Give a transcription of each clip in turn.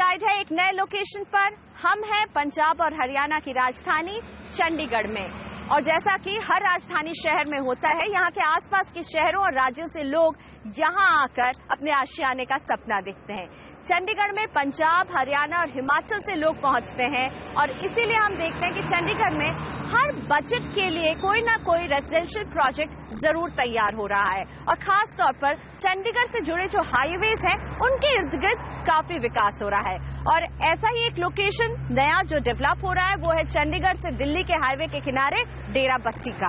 Guide है एक नए लोकेशन पर। हम हैं पंजाब और हरियाणा की राजधानी चंडीगढ़ में, और जैसा कि हर राजधानी शहर में होता है, यहाँ के आसपास के शहरों और राज्यों से लोग यहाँ आकर अपने आशियाने का सपना देखते हैं। चंडीगढ़ में पंजाब, हरियाणा और हिमाचल से लोग पहुंचते हैं, और इसीलिए हम देखते हैं कि चंडीगढ़ में हर बजट के लिए कोई ना कोई रेजिडेंशियल प्रोजेक्ट जरूर तैयार हो रहा है। और खास तौर पर चंडीगढ़ से जुड़े जो हाईवेज हैं, उनके इर्द गिर्द काफी विकास हो रहा है। और ऐसा ही एक लोकेशन नया जो डेवलप हो रहा है वो है चंडीगढ़ से दिल्ली के हाईवे के किनारे डेराबस्सी का।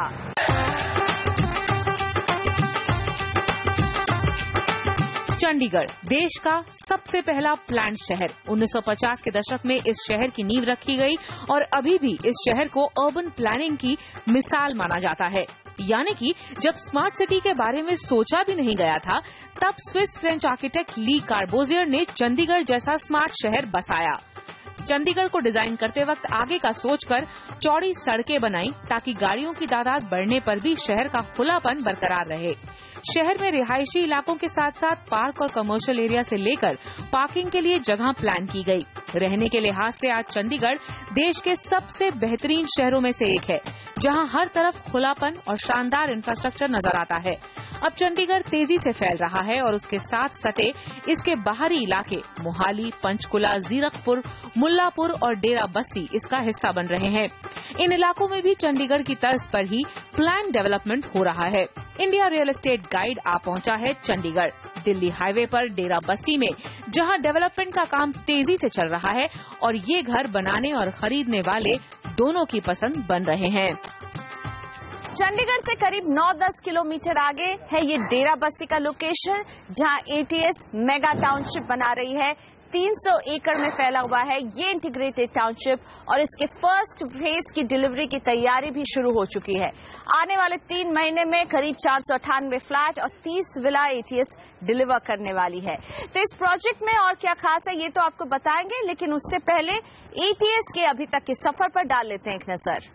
चंडीगढ़ देश का सबसे पहला प्लान्ड शहर। 1950 के दशक में इस शहर की नींव रखी गई और अभी भी इस शहर को अर्बन प्लानिंग की मिसाल माना जाता है। यानी कि जब स्मार्ट सिटी के बारे में सोचा भी नहीं गया था, तब Swiss French architect Le Corbusier ने चंडीगढ़ जैसा स्मार्ट शहर बसाया। चंडीगढ़ को डिजाइन करते वक्त आगे का सोचकर चौड़ी सड़कें बनाई ताकि गाड़ियों की तादाद बढ़ने पर भी शहर का खुलापन बरकरार रहे। शहर में रिहायशी इलाकों के साथ साथ पार्क और कमर्शियल एरिया से लेकर पार्किंग के लिए जगह प्लान की गई। रहने के लिहाज से आज चंडीगढ़ देश के सबसे बेहतरीन शहरों में से एक है, जहां हर तरफ खुलापन और शानदार इंफ्रास्ट्रक्चर नजर आता है। अब चंडीगढ़ तेजी से फैल रहा है और उसके साथ सटे इसके बाहरी इलाके मोहाली, पंचकुला, जीरकपुर, मुल्लापुर और डेराबस्सी इसका हिस्सा बन रहे हैं। इन इलाकों में भी चंडीगढ़ की तर्ज पर ही प्लान डेवलपमेंट हो रहा है। इंडिया रियल एस्टेट गाइड आ पहुंचा है चंडीगढ़ दिल्ली हाईवे पर डेराबस्सी में, जहां डेवलपमेंट का काम तेजी से चल रहा है और ये घर बनाने और खरीदने वाले दोनों की पसंद बन रहे हैं। चंडीगढ़ से करीब 9-10 किलोमीटर आगे है ये डेराबस्सी का लोकेशन, जहां ATS मेगा टाउनशिप बना रही है। 300 एकड़ में फैला हुआ है ये इंटीग्रेटेड टाउनशिप, और इसके फर्स्ट फेज की डिलीवरी की तैयारी भी शुरू हो चुकी है। आने वाले 3 महीने में करीब 498 फ्लैट और 30 विला ATS डिलीवर करने वाली है। तो इस प्रोजेक्ट में और क्या खास है ये तो आपको बताएंगे, लेकिन उससे पहले ATS के अभी तक के सफर पर डाल लेते हैं एक नजर।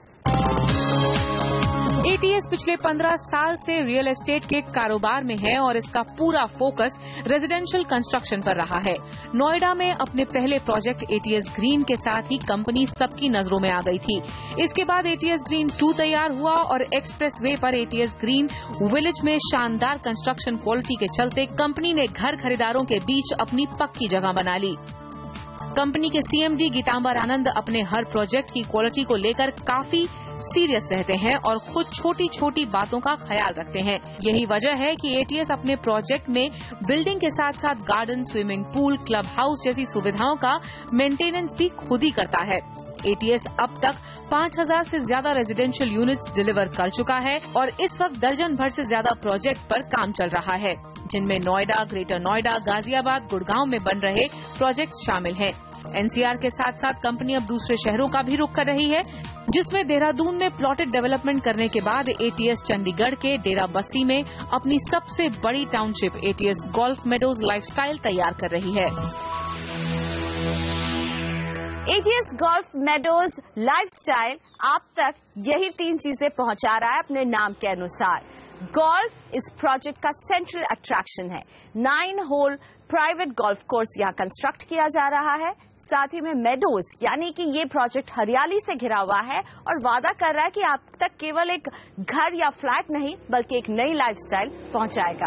ATS पिछले 15 साल से रियल एस्टेट के कारोबार में है और इसका पूरा फोकस रेजिडेंशियल कंस्ट्रक्शन पर रहा है। नोएडा में अपने पहले प्रोजेक्ट ATS ग्रीन के साथ ही कंपनी सबकी नजरों में आ गई थी। इसके बाद ATS ग्रीन 2 तैयार हुआ और एक्सप्रेस वे पर ATS ग्रीन विलेज में शानदार कंस्ट्रक्शन क्वालिटी के चलते कंपनी ने घर खरीदारों के बीच अपनी पक्की जगह बना ली। कंपनी के CMD गीतांबर आनंद अपने हर प्रोजेक्ट की क्वालिटी को लेकर काफी सीरियस रहते हैं और खुद छोटी छोटी बातों का ख्याल रखते हैं। यही वजह है कि ATS अपने प्रोजेक्ट में बिल्डिंग के साथ साथ garden, swimming pool, club house जैसी सुविधाओं का मेंटेनेंस भी खुद ही करता है। ATS अब तक 5000 से ज्यादा रेजिडेंशियल यूनिट्स डिलीवर कर चुका है और इस वक्त दर्जन भर से ज्यादा प्रोजेक्ट पर काम चल रहा है, जिनमें नोएडा, ग्रेटर नोएडा, गाजियाबाद, गुड़गांव में बन रहे प्रोजेक्ट शामिल हैं। NCR के साथ साथ कंपनी अब दूसरे शहरों का भी रुख कर रही है, जिसमें देहरादून में प्लॉटेड डेवलपमेंट करने के बाद ATS चंडीगढ़ के डेराबस्सी में अपनी सबसे बड़ी टाउनशिप ATS गोल्फ मेडोज-लाइफस्टाइल तैयार कर रही है। ATS गोल्फ मेडोज-लाइफस्टाइल आप तक यही 3 चीजें पहुंचा रहा है अपने नाम के अनुसार। गोल्फ इस प्रोजेक्ट का सेंट्रल अट्रैक्शन है। 9 होल प्राइवेट गोल्फ कोर्स यहाँ कंस्ट्रक्ट किया जा रहा है। साथ ही में मेडोज यानी कि ये प्रोजेक्ट हरियाली से घिरा हुआ है और वादा कर रहा है कि आप तक केवल एक घर या फ्लैट नहीं बल्कि एक नई लाइफस्टाइल पहुंचाएगा।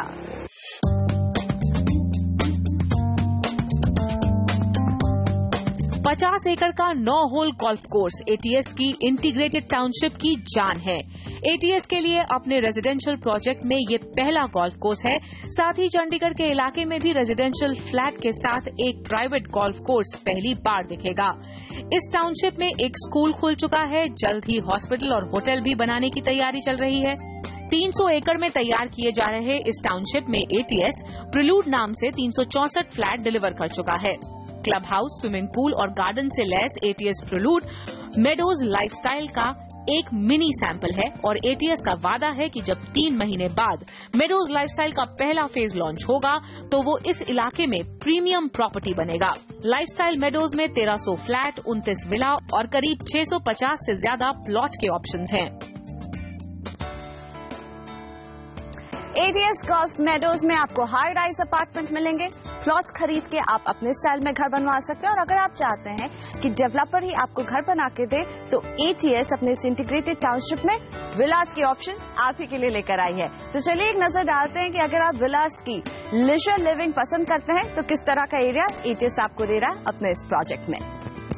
₹50 एकड़ का 9 होल गोल्फ कोर्स ATS की इंटीग्रेटेड टाउनशिप की जान है। ATS के लिए अपने रेजिडेंशियल प्रोजेक्ट में ये पहला गोल्फ कोर्स है। साथ ही चंडीगढ़ के इलाके में भी रेजिडेंशियल फ्लैट के साथ एक प्राइवेट गोल्फ कोर्स पहली बार दिखेगा। इस टाउनशिप में एक स्कूल खुल चुका है। जल्द ही हॉस्पिटल और होटल भी बनाने की तैयारी चल रही है। 300 एकड़ में तैयार किए जा रहे इस टाउनशिप में ATS प्रिलूड नाम से 364 फ्लैट डिलीवर कर चुका है। क्लब हाउस, स्विमिंग पूल और गार्डन से लैस ATS प्रिलूड मेडोज-लाइफस्टाइल का एक मिनी सैंपल है और ATS का वादा है कि जब 3 महीने बाद मेडोज-लाइफस्टाइल का पहला फेज लॉन्च होगा तो वो इस इलाके में प्रीमियम प्रॉपर्टी बनेगा। लाइफस्टाइल मेडोज में 1300 फ्लैट, 29 विला और करीब 650 से ज्यादा प्लॉट के ऑप्शंस हैं। ATS Golf Meadows में आपको हाई राइज अपार्टमेंट मिलेंगे। प्लॉट्स खरीद के आप अपने स्टाइल में घर बनवा सकते हैं और अगर आप चाहते हैं कि डेवलपर ही आपको घर बना के दे तो ATS अपने इस इंटीग्रेटेड टाउनशिप में विलास की ऑप्शन आप ही के लिए लेकर आई है। तो चलिए एक नजर डालते हैं कि अगर आप विलास की लिजर लिविंग पसंद करते हैं तो किस तरह का एरिया ATS आपको दे रहा है अपने इस प्रोजेक्ट में।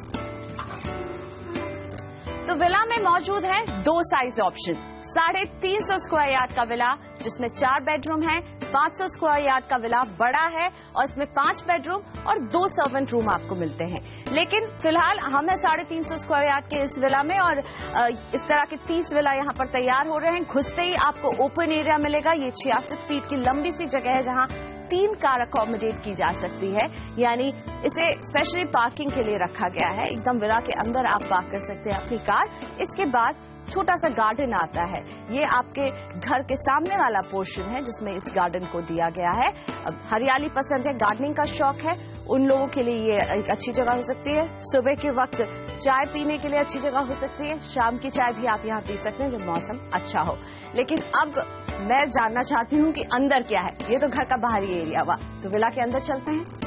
तो विला में मौजूद है 2 साइज ऑप्शन। 350 स्क्वायर यार्ड का विला जिसमें 4 बेडरूम है, 500 स्क्वायर यार्ड का विला बड़ा है और इसमें 5 बेडरूम और 2 सर्वेंट रूम आपको मिलते हैं। लेकिन फिलहाल हम है 350 स्क्वायर यार्ड के इस विला में और इस तरह के 30 विला यहाँ पर तैयार हो रहे हैं। घुसते ही आपको ओपन एरिया मिलेगा। ये 66 फीट की लंबी सी जगह है जहाँ 3 कार अकोमोडेट की जा सकती है, यानी इसे स्पेशली पार्किंग के लिए रखा गया है। एकदम विला के अंदर आप पार्क कर सकते हैं अपनी कार। इसके बाद छोटा सा गार्डन आता है। ये आपके घर के सामने वाला पोर्शन है जिसमें इस गार्डन को दिया गया है। अब हरियाली पसंद है, गार्डनिंग का शौक है, उन लोगों के लिए ये एक अच्छी जगह हो सकती है। सुबह के वक्त चाय पीने के लिए अच्छी जगह हो सकती है। शाम की चाय भी आप यहाँ पी सकते हैं जब मौसम अच्छा हो। लेकिन अब मैं जानना चाहती हूँ कि अंदर क्या है। ये तो घर का बाहरी एरिया हुआ, तो विला के अंदर चलते हैं।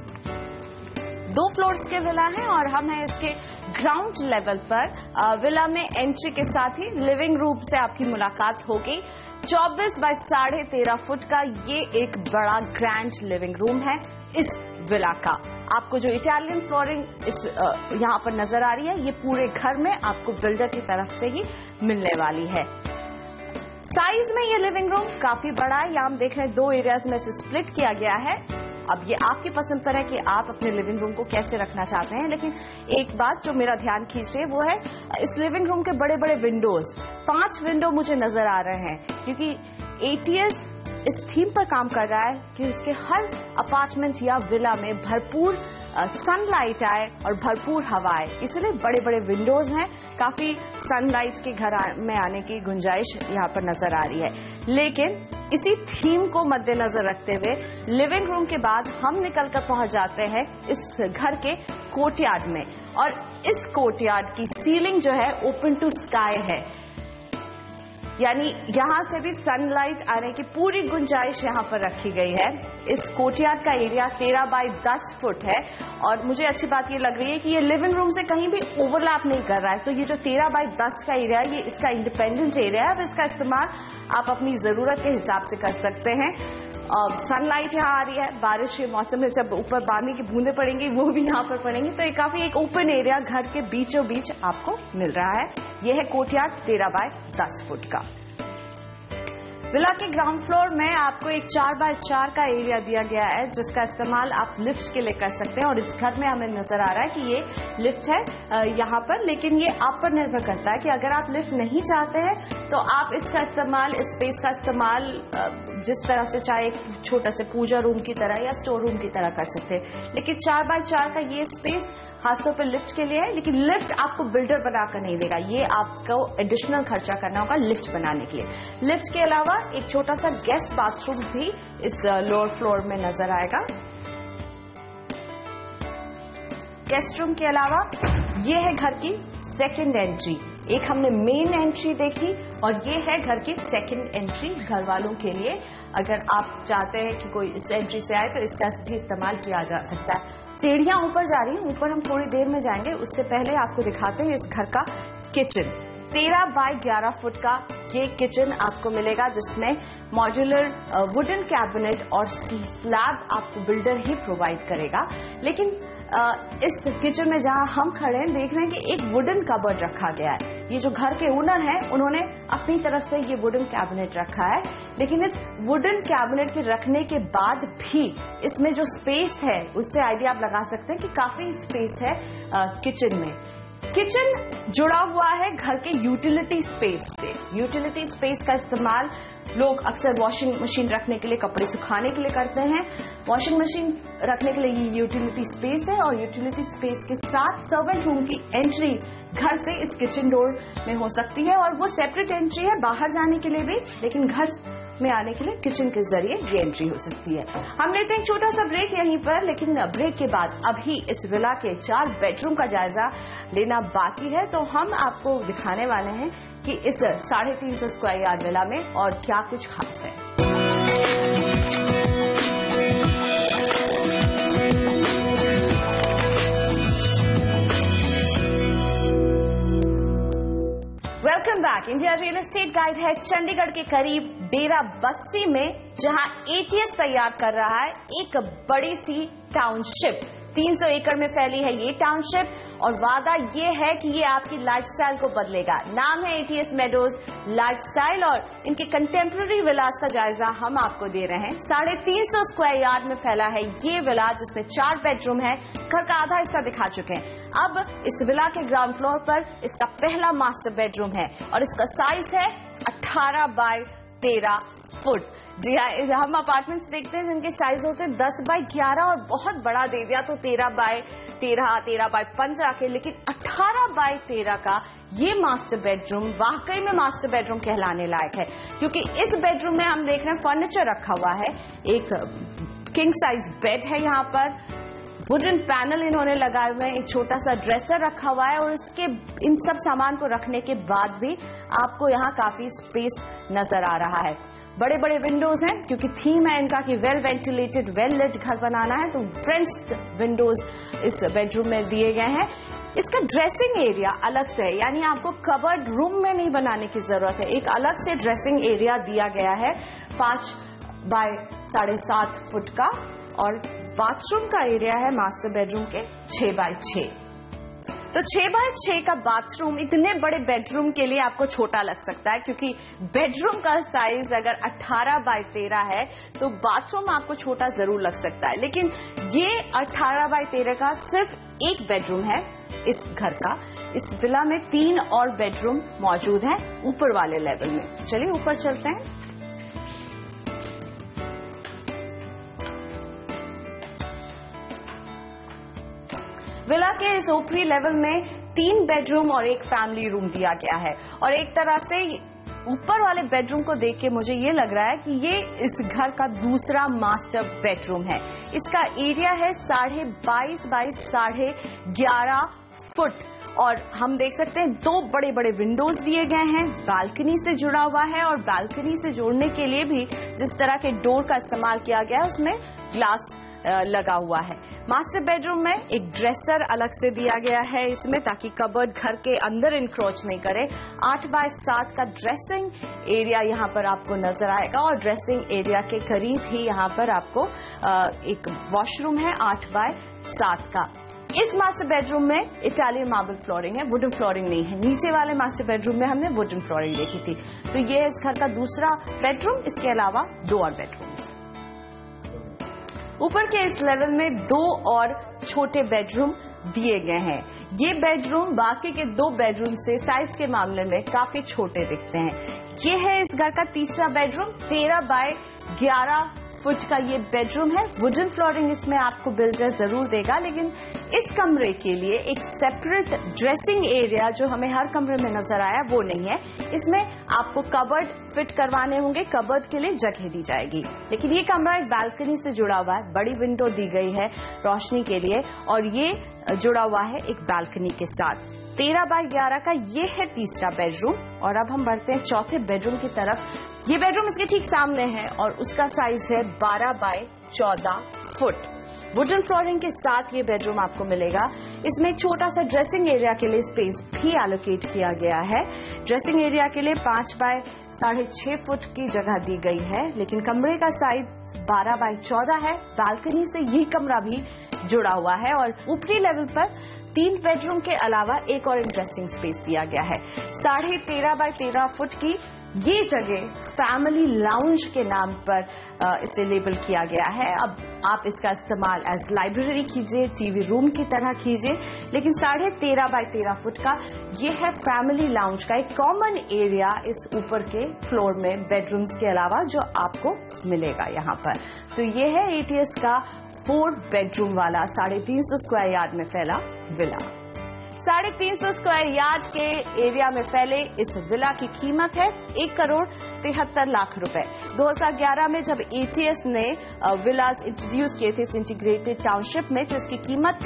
2 फ्लोर्स के विला हैं और हम हैं इसके ग्राउंड लेवल पर। विला में एंट्री के साथ ही लिविंग रूम से आपकी मुलाकात होगी। 24 बाय 13.5 फुट का ये एक बड़ा ग्रैंड लिविंग रूम है इस विला का। आपको जो इटालियन फ्लोरिंग इस यहाँ पर नजर आ रही है ये पूरे घर में आपको बिल्डर की तरफ से ही मिलने वाली है। साइज में ये लिविंग रूम काफी बड़ा है। यहाँ हम देख रहे हैं 2 एरियाज में से स्प्लिट किया गया है। अब ये आपकी पसंद पर है कि आप अपने लिविंग रूम को कैसे रखना चाहते हैं। लेकिन एक बात जो मेरा ध्यान खींच रही है वो है इस लिविंग रूम के बड़े बड़े विंडोज। 5 विंडो मुझे नजर आ रहे हैं क्योंकि ATS इस थीम पर काम कर रहा है कि उसके हर अपार्टमेंट या विला में भरपूर सनलाइट आए और भरपूर हवा आए, इसलिए बड़े बड़े विंडोज हैं। काफी सनलाइट के घर में आने की गुंजाइश यहाँ पर नजर आ रही है। लेकिन इसी थीम को मद्देनजर रखते हुए लिविंग रूम के बाद हम निकलकर पहुंच जाते हैं इस घर के कोर्टयार्ड में और इस कोर्टयार्ड की सीलिंग जो है ओपन टू स्काई है, यानी यहां से भी सनलाइट आने की पूरी गुंजाइश यहां पर रखी गई है। इस कोर्टयार्ड का एरिया 13 बाय 10 फुट है और मुझे अच्छी बात ये लग रही है कि ये लिविंग रूम से कहीं भी ओवरलैप नहीं कर रहा है। तो ये जो 13 बाय 10 का एरिया है ये इसका इंडिपेंडेंट एरिया है। अब इसका इस्तेमाल आप अपनी जरूरत के हिसाब से कर सकते हैं। सनलाइट यहाँ आ रही है, बारिश के मौसम में जब ऊपर पानी की बूंदें पड़ेंगी वो भी यहाँ पर पड़ेंगी, तो ये काफी एक ओपन एरिया घर के बीचों बीच आपको मिल रहा है। ये है कोर्टयार्ड 13 बाय 10 फुट का। विला के ग्राउंड फ्लोर में आपको एक 4 बाय 4 का एरिया दिया गया है जिसका इस्तेमाल आप लिफ्ट के लिए कर सकते हैं और इस घर में हमें नजर आ रहा है कि ये लिफ्ट है यहाँ पर। लेकिन ये आप पर निर्भर करता है कि अगर आप लिफ्ट नहीं चाहते हैं तो आप इसका इस्तेमाल, इस स्पेस का इस्तेमाल जिस तरह से चाहे एक छोटा से पूजा रूम की तरह या स्टोर रूम की तरह कर सकते हैं। लेकिन 4 बाय 4 का ये स्पेस खासतौर पर लिफ्ट के लिए है, लेकिन लिफ्ट आपको बिल्डर बनाकर नहीं देगा, ये आपको एडिशनल खर्चा करना होगा लिफ्ट बनाने के लिए। लिफ्ट के अलावा एक छोटा सा गेस्ट बाथरूम भी इस लोअर फ्लोर में नजर आएगा। गेस्ट रूम के अलावा ये है घर की सेकंड एंट्री। एक हमने मेन एंट्री देखी और ये है घर की सेकंड एंट्री घर वालों के लिए। अगर आप चाहते हैं कि कोई इस एंट्री से आए तो इसका भी इस्तेमाल किया जा सकता है। सीढ़ियां ऊपर जा रही हैं, ऊपर हम थोड़ी देर में जाएंगे। उससे पहले आपको दिखाते हैं इस घर का किचन। 13 बाय 11 फुट का ये किचन आपको मिलेगा जिसमें मॉड्यूलर वुडन कैबिनेट और स्लैब आपको बिल्डर ही प्रोवाइड करेगा। लेकिन इस किचन में जहां हम खड़े हैं देख रहे हैं कि एक वुडन कबर्ड रखा गया है। ये जो घर के ओनर हैं उन्होंने अपनी तरफ से ये वुडन कैबिनेट रखा है, लेकिन इस वुडन कैबिनेट के रखने के बाद भी इसमें जो स्पेस है उससे आइडिया आप लगा सकते हैं कि काफी स्पेस है किचन में। किचन जुड़ा हुआ है घर के यूटिलिटी स्पेस से। यूटिलिटी स्पेस का इस्तेमाल लोग अक्सर वॉशिंग मशीन रखने के लिए, कपड़े सुखाने के लिए करते हैं। वॉशिंग मशीन रखने के लिए ये यूटिलिटी स्पेस है और यूटिलिटी स्पेस के साथ सर्वेंट रूम की एंट्री घर से इस किचन डोर में हो सकती है और वो सेपरेट एंट्री है बाहर जाने के लिए भी, लेकिन घर में आने के लिए किचन के जरिए ये एंट्री हो सकती है। हम लेते हैं एक छोटा सा ब्रेक यहीं पर, लेकिन ब्रेक के बाद अभी इस विला के 4 बेडरूम का जायजा लेना बाकी है। तो हम आपको दिखाने वाले हैं कि इस 350 स्क्वायर यार्ड विला में और क्या कुछ खास है। Welcome back. India real estate guide है चंडीगढ़ के करीब डेराबस्सी में, जहां ATS तैयार कर रहा है एक बड़ी सी टाउनशिप। 300 एकड़ में फैली है ये टाउनशिप और वादा ये है कि ये आपकी लाइफस्टाइल को बदलेगा। नाम है ATS Meadows-Lifestyle और इनके कंटेम्प्रेरी विलास का जायजा हम आपको दे रहे हैं। 350 स्क्वायर यार्ड में फैला है ये विला, जिसमें 4 बेडरूम है। घर का आधा हिस्सा दिखा चुके हैं। अब इस विला के ग्राउंड फ्लोर पर इसका पहला मास्टर बेडरूम है और इसका साइज है 18 बाय 13 फुट। जी हाँ, हम अपार्टमेंट्स देखते हैं जिनके साइज होते हैं 10 बाय 11 और बहुत बड़ा दे दिया तो 13 बाय 13, 13 बाय 15 के, लेकिन 18 बाय 13 का ये मास्टर बेडरूम वाकई में मास्टर बेडरूम कहलाने लायक है, क्योंकि इस बेडरूम में हम देख रहे हैं फर्नीचर रखा हुआ है। एक किंग साइज बेड है, यहाँ पर वुडन पैनल इन्होंने लगाए हुए हैं, एक छोटा सा ड्रेसर रखा हुआ है और इसके इन सब सामान को रखने के बाद भी आपको यहाँ काफी स्पेस नजर आ रहा है। बड़े बड़े विंडोज हैं, क्योंकि थीम है इनका कि वेल वेंटिलेटेड वेल लिट घर बनाना है, तो फ्रेंच विंडोज इस बेडरूम में दिए गए हैं। इसका ड्रेसिंग एरिया अलग से है, यानी आपको कवर्ड रूम में नहीं बनाने की जरूरत है। एक अलग से ड्रेसिंग एरिया दिया गया है 5 बाय 7.5 फुट का, और बाथरूम का एरिया है मास्टर बेडरूम के 6 बाय 6। तो 6 बाय 6 का बाथरूम इतने बड़े बेडरूम के लिए आपको छोटा लग सकता है, क्योंकि बेडरूम का साइज अगर 18 बाय 13 है तो बाथरूम आपको छोटा जरूर लग सकता है। लेकिन ये 18 बाय 13 का सिर्फ एक बेडरूम है इस घर का। इस विला में 3 और बेडरूम मौजूद हैं ऊपर वाले लेवल में। चलिए ऊपर चलते हैं। विला के इस ऊपरी लेवल में 3 बेडरूम और एक फैमिली रूम दिया गया है, और एक तरह से ऊपर वाले बेडरूम को देख के मुझे ये लग रहा है कि ये इस घर का दूसरा मास्टर बेडरूम है। इसका एरिया है 22.5 बाय 11.5 फुट, और हम देख सकते हैं 2 बड़े बड़े विंडोज दिए गए हैं, बालकनी से जुड़ा हुआ है, और बालकनी से जोड़ने के लिए भी जिस तरह के डोर का इस्तेमाल किया गया है उसमें ग्लास लगा हुआ है। मास्टर बेडरूम में एक ड्रेसर अलग से दिया गया है इसमें, ताकि कबर्ड घर के अंदर इंक्रोच नहीं करे। 8 बाय 7 का ड्रेसिंग एरिया यहाँ पर आपको नजर आएगा, और ड्रेसिंग एरिया के करीब ही यहाँ पर आपको एक वॉशरूम है 8 बाय 7 का। इस मास्टर बेडरूम में इटालियन मार्बल फ्लोरिंग है, वुडन फ्लोरिंग नहीं है। नीचे वाले मास्टर बेडरूम में हमने वुडन फ्लोरिंग देखी थी। तो ये है इस घर का दूसरा बेडरूम। इसके अलावा 2 और बेडरूम्स। ऊपर के इस लेवल में 2 और छोटे बेडरूम दिए गए हैं। ये बेडरूम बाकी के 2 बेडरूम से साइज के मामले में काफी छोटे दिखते हैं। ये है इस घर का तीसरा बेडरूम। 13 बाय 11 फुट का ये बेडरूम है। वुडन फ्लोरिंग इसमें आपको बिल्डर जरूर देगा, लेकिन इस कमरे के लिए एक सेपरेट ड्रेसिंग एरिया जो हमें हर कमरे में नजर आया वो नहीं है। इसमें आपको कबर्ड फिट करवाने होंगे, कबर्ड के लिए जगह दी जाएगी। लेकिन ये कमरा एक बालकनी से जुड़ा हुआ है, बड़ी विंडो दी गई है रोशनी के लिए, और ये जुड़ा हुआ है एक बालकनी के साथ। 13 बाय 11 का ये है तीसरा बेडरूम, और अब हम बढ़ते हैं चौथे बेडरूम की तरफ। ये बेडरूम इसके ठीक सामने है और उसका साइज है 12 बाय 14 फुट। वुडन फ्लोरिंग के साथ ये बेडरूम आपको मिलेगा। इसमें एक छोटा सा ड्रेसिंग एरिया के लिए स्पेस भी एलोकेट किया गया है। ड्रेसिंग एरिया के लिए 5 बाय 6.5 फुट की जगह दी गई है, लेकिन कमरे का साइज 12 बाय 14 है। बालकनी से ये कमरा भी जुड़ा हुआ है, और ऊपरी लेवल पर 3 बेडरूम के अलावा एक और ड्रेसिंग स्पेस दिया गया है। 13.5 बाय 13 फुट की ये जगह फैमिली लाउंज के नाम पर इसे लेबल किया गया है। अब आप इसका इस्तेमाल एज लाइब्रेरी कीजिए, टीवी रूम की तरह कीजिए, लेकिन 13.5 बाय 13 फुट का ये है फैमिली लाउंज का एक कॉमन एरिया इस ऊपर के फ्लोर में बेडरूम्स के अलावा जो आपको मिलेगा यहाँ पर। तो ये है ATS का 4 बेडरूम वाला 350 स्क्वायर यार्ड में फैला विला। 350 स्क्वायर यार्ड के एरिया में फैले इस विला की कीमत है 1,73,00,000 रुपए। 2011 में जब ATS ने विलास इंट्रोड्यूस किए थे इस इंटीग्रेटेड टाउनशिप में, तो इसकी कीमत थी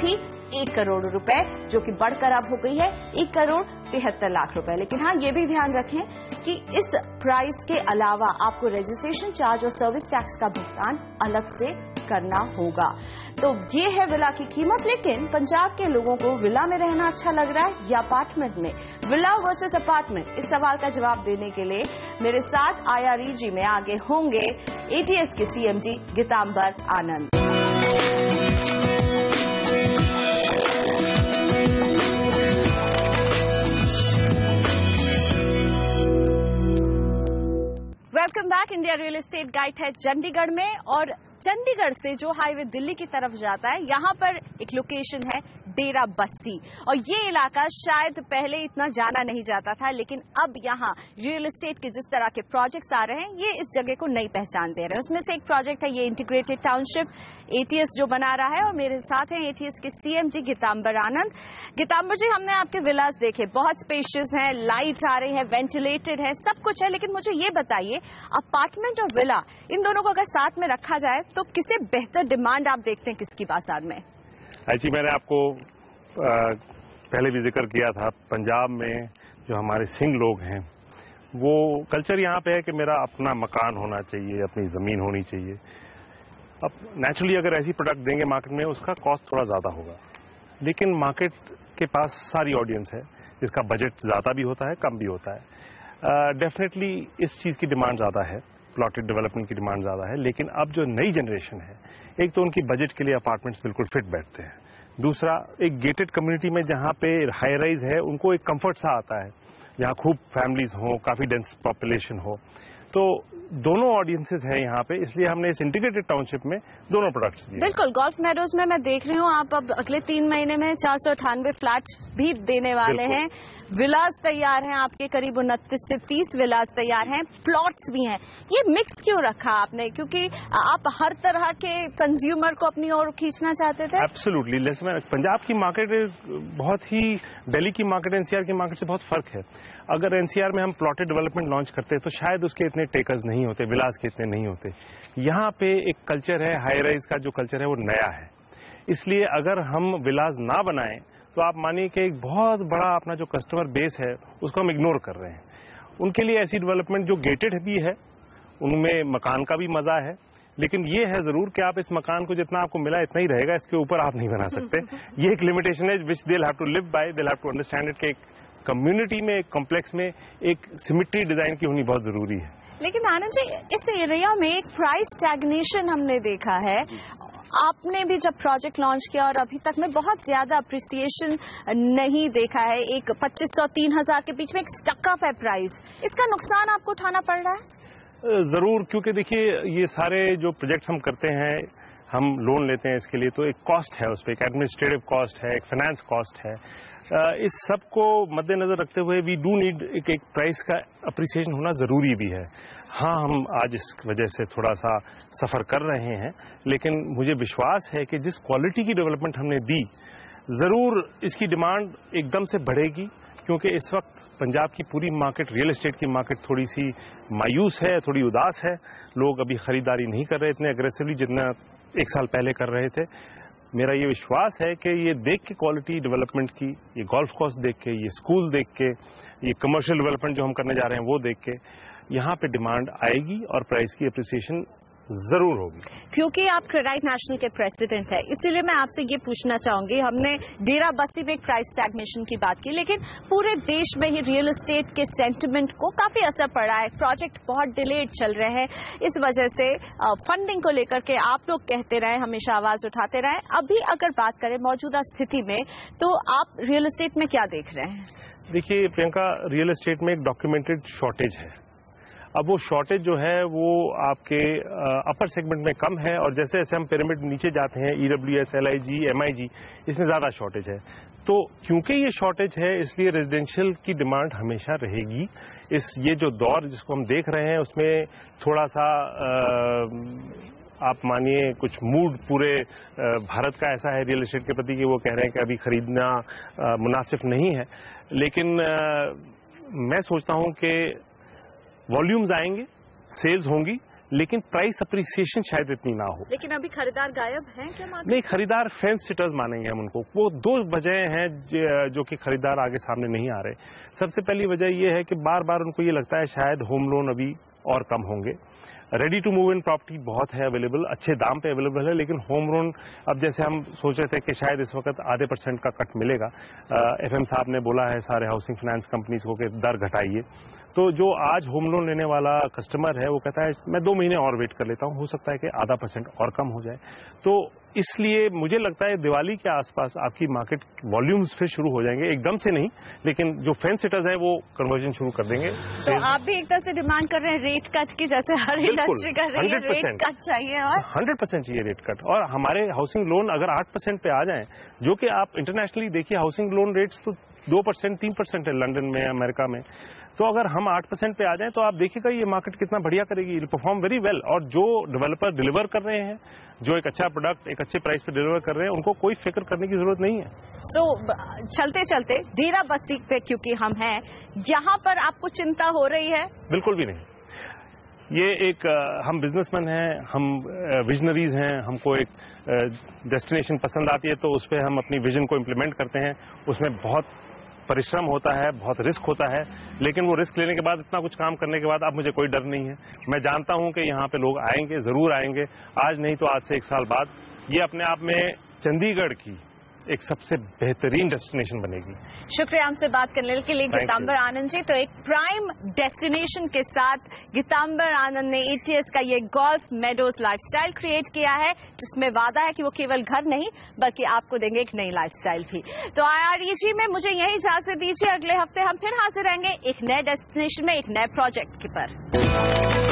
1 करोड़ रुपए, जो कि बढ़कर अब हो गई है 1 करोड़ 73 लाख रुपए। लेकिन हाँ, ये भी ध्यान रखें कि इस प्राइस के अलावा आपको रजिस्ट्रेशन चार्ज और सर्विस टैक्स का भुगतान अलग से करना होगा। तो ये है विला की कीमत। लेकिन पंजाब के लोगों को विला में रहना अच्छा लग रहा है या अपार्टमेंट में? विला वर्सेस अपार्टमेंट, इस सवाल का जवाब देने के लिए मेरे साथ IREG में आगे होंगे ATS के CMD Geetambar Anand. Welcome back. India real estate guide है चंडीगढ़ में, और चंडीगढ़ से जो हाईवे दिल्ली की तरफ जाता है, यहाँ पर एक लोकेशन है डेराबस्सी। और ये इलाका शायद पहले इतना जाना नहीं जाता था, लेकिन अब यहाँ रियल एस्टेट के जिस तरह के प्रोजेक्ट्स आ रहे हैं, ये इस जगह को नई पहचान दे रहे हैं। उसमें से एक प्रोजेक्ट है ये इंटीग्रेटेड टाउनशिप ATS जो बना रहा है, और मेरे साथ हैं ATS के CMD गीतांबर आनंद। गीतांबर जी, हमने आपके विलास देखे, बहुत स्पेशियस हैं, लाइट आ रही है, वेंटिलेटेड है, सब कुछ है। लेकिन मुझे ये बताइए, अपार्टमेंट और विला, इन दोनों को अगर साथ में रखा जाए तो किसे बेहतर डिमांड आप देखते हैं किसकी बाजार में? जी, मैंने आपको पहले भी जिक्र किया था, पंजाब में जो हमारे सिंह लोग हैं, वो कल्चर यहाँ पे है कि मेरा अपना मकान होना चाहिए, अपनी ज़मीन होनी चाहिए। अब नेचुरली अगर ऐसी प्रोडक्ट देंगे मार्केट में, उसका कॉस्ट थोड़ा ज़्यादा होगा, लेकिन मार्केट के पास सारी ऑडियंस है जिसका बजट ज़्यादा भी होता है, कम भी होता है। डेफिनेटली इस चीज़ की डिमांड ज़्यादा है, प्लॉटेड डेवलपमेंट की डिमांड ज़्यादा है। लेकिन अब जो नई जनरेशन है, एक तो उनकी बजट के लिए अपार्टमेंट्स बिल्कुल फिट बैठते हैं, दूसरा एक गेटेड कम्युनिटी में जहाँ पे हाई राइज है, उनको एक कंफर्ट सा आता है, जहाँ खूब फैमिलीज हो, काफ़ी डेंस पॉपुलेशन हो। तो दोनों ऑडियंसेस हैं यहाँ पे, इसलिए हमने इस इंटीग्रेटेड टाउनशिप में दोनों प्रोडक्ट्स दिए। बिल्कुल। गोल्फ मेडोज में मैं देख रही हूँ आप अब अगले 3 महीने में 498 फ्लैट भी देने वाले हैं। विलास तैयार हैं आपके, करीब 29 से 30 विलास तैयार हैं, प्लॉट्स भी हैं। ये मिक्स क्यों रखा आपने? क्योंकि आप हर तरह के कंज्यूमर को अपनी ओर खींचना चाहते थे। एब्सोल्युटली। पंजाब की मार्केट बहुत ही दिल्ली की मार्केट, NCR की मार्केट से बहुत फर्क है। अगर NCR में हम प्लॉटेड डेवलपमेंट लॉन्च करते तो शायद उसके इतने टेकर्स नहीं होते, विलास के इतने नहीं होते। यहाँ पे एक कल्चर है, हाई राइज का जो कल्चर है वो नया है, इसलिए अगर हम विलास ना बनाएं तो आप मानिए कि एक बहुत बड़ा अपना जो कस्टमर बेस है उसको हम इग्नोर कर रहे हैं। उनके लिए ऐसी डेवलपमेंट जो गेटेड भी है, उनमें मकान का भी मजा है, लेकिन ये है जरूर कि आप इस मकान को जितना आपको मिला इतना ही रहेगा, इसके ऊपर आप नहीं बना सकते। ये एक लिमिटेशन है which they will have to live by, they will have to understand it कि एक कम्युनिटी में, एक कॉम्प्लेक्स में एक सिमेट्री डिजाइन की होनी बहुत जरूरी है। लेकिन आनंद जी, इस एरिया में एक प्राइस स्टैग्नेशन हमने देखा है। आपने भी जब प्रोजेक्ट लॉन्च किया और अभी तक में बहुत ज्यादा अप्रिसिएशन नहीं देखा है, एक 2500-3000 के बीच में एक स्टकअप है प्राइस। इसका नुकसान आपको उठाना पड़ रहा है? जरूर, क्योंकि देखिए ये सारे जो प्रोजेक्ट हम करते हैं, हम लोन लेते हैं इसके लिए, तो एक कॉस्ट है, उस पर एक एडमिनिस्ट्रेटिव कॉस्ट है, एक फाइनेंस कॉस्ट है। इस सब को मद्देनजर रखते हुए वी डू नीड एक प्राइस का अप्रिसिएशन होना जरूरी भी है। हाँ, हम आज इस वजह से थोड़ा सा सफर कर रहे हैं, लेकिन मुझे विश्वास है कि जिस क्वालिटी की डेवलपमेंट हमने दी, जरूर इसकी डिमांड एकदम से बढ़ेगी, क्योंकि इस वक्त पंजाब की पूरी मार्केट, रियल एस्टेट की मार्केट थोड़ी सी मायूस है, थोड़ी उदास है। लोग अभी खरीदारी नहीं कर रहे इतने अग्रेसिवली जितना 1 साल पहले कर रहे थे। मेरा ये विश्वास है कि ये देख के क्वालिटी डेवलपमेंट की, ये गोल्फ कोर्स देख के, ये स्कूल देख के, ये कमर्शियल डेवलपमेंट जो हम करने जा रहे हैं वो देख के यहाँ पे डिमांड आएगी और प्राइस की अप्रिसिएशन जरूर होगी। क्योंकि आप क्रेडाइट नेशनल के प्रेसिडेंट हैं, इसीलिए मैं आपसे ये पूछना चाहूंगी, हमने डेराबस्सी में एक प्राइस स्टैग्नेशन की बात की, लेकिन पूरे देश में ही रियल एस्टेट के सेंटिमेंट को काफी असर पड़ा है। प्रोजेक्ट बहुत डिलेड चल रहे हैं, इस वजह से फंडिंग को लेकर के आप लोग कहते रहे, हमेशा आवाज उठाते रहे। अभी अगर बात करें मौजूदा स्थिति में, तो आप रियल एस्टेट में क्या देख रहे हैं? देखिए प्रियंका, रियल एस्टेट में एक डॉक्यूमेंटेड शॉर्टेज है। अब वो शॉर्टेज जो है वो आपके अपर सेगमेंट में कम है, और जैसे जैसे हम पिरामिड नीचे जाते हैं, EWS, LIG, MIG, इसमें ज्यादा शॉर्टेज है। तो क्योंकि ये शॉर्टेज है, इसलिए रेजिडेंशियल की डिमांड हमेशा रहेगी। ये जो दौर जिसको हम देख रहे हैं, उसमें थोड़ा सा आप मानिए कुछ मूड पूरे भारत का ऐसा है रियल एस्टेट के प्रति कि वो कह रहे हैं कि अभी खरीदना मुनासिब नहीं है। लेकिन मैं सोचता हूं कि वॉल्यूम्स आएंगे, सेल्स होंगी, लेकिन प्राइस अप्रिसिएशन शायद इतनी ना हो। लेकिन अभी खरीदार गायब हैं क्या? नहीं, खरीदार फेंस सिटर्स मानेंगे हम उनको। वो दो वजह हैं जो कि खरीदार आगे सामने नहीं आ रहे। सबसे पहली वजह ये है कि बार बार उनको ये लगता है शायद होम लोन अभी और कम होंगे। Ready to move in property बहुत है अवेलेबल, अच्छे दाम पे अवेलेबल है, लेकिन होम लोन अब जैसे हम सोच रहे थे कि शायद इस वक्त आधे % का कट मिलेगा। FM साहब ने बोला है सारे हाउसिंग फाइनेंस कंपनीज को कि दर घटाइए, तो जो आज होम लोन लेने वाला कस्टमर है वो कहता है मैं 2 महीने और वेट कर लेता हूं, हो सकता है कि आधा % और कम हो जाए। तो इसलिए मुझे लगता है दिवाली के आसपास आपकी मार्केट वॉल्यूम्स फिर शुरू हो जाएंगे, एकदम से नहीं, लेकिन जो फेंस सिटर्स है वो कन्वर्जन शुरू कर देंगे। तो आप भी एक तरह से डिमांड कर रहे हैं रेट कट की, जैसे हर इंडस्ट्री कर रही है, रेट कट चाहिए और 100% चाहिए रेट कट। और हमारे हाउसिंग लोन अगर 8% पे आ जाएं, जो कि आप इंटरनेशनली देखिए हाउसिंग लोन रेट्स तो 2% 3% है लंदन में, अमेरिका में, तो अगर हम 8% पे आ जाएं तो आप देखिएगा ये मार्केट कितना बढ़िया करेगी, इट परफॉर्म वेरी वेल। और जो डेवलपर डिलीवर कर रहे हैं, जो एक अच्छा प्रोडक्ट एक अच्छे प्राइस पे डिलीवर कर रहे हैं, उनको कोई फिक्र करने की जरूरत नहीं है। चलते चलते डेराबस्सी पे क्योंकि हम हैं, यहाँ पर आपको चिंता हो रही है? बिल्कुल भी नहीं। ये एक हम बिजनेसमैन हैं, हम विजनरीज हैं, हमको एक डेस्टिनेशन पसंद आती है तो उस पर हम अपनी विजन को इम्प्लीमेंट करते हैं। उसमें बहुत परिश्रम होता है, बहुत रिस्क होता है, लेकिन वो रिस्क लेने के बाद, इतना कुछ काम करने के बाद अब मुझे कोई डर नहीं है। मैं जानता हूं कि यहाँ पे लोग आएंगे, जरूर आएंगे, आज नहीं तो आज से 1 साल बाद ये अपने आप में चंडीगढ़ की एक सबसे बेहतरीन डेस्टिनेशन बनेगी। शुक्रिया हमसे बात करने के लिए गीतांबर आनंद जी। तो एक प्राइम डेस्टिनेशन के साथ गीतांबर आनंद ने ATS का ये गोल्फ मेडोज लाइफस्टाइल क्रिएट किया है, जिसमें वादा है कि वो केवल घर नहीं बल्कि आपको देंगे एक नई लाइफस्टाइल भी। तो IREG में मुझे यही इजाजत दीजिए, अगले हफ्ते हम फिर हाजिर रहेंगे एक नए डेस्टिनेशन में, एक नए प्रोजेक्ट के पर।